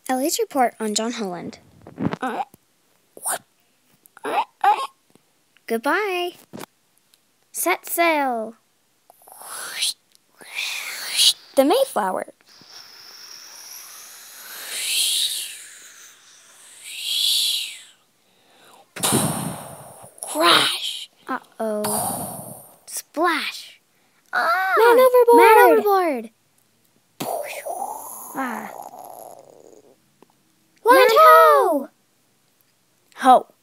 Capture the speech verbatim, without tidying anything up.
Elise report on John Howland. Goodbye. Set sail. The Mayflower. Crash. Uh-oh. Splash. Ah, man overboard. Man overboard. Ah. Land ho! Ho.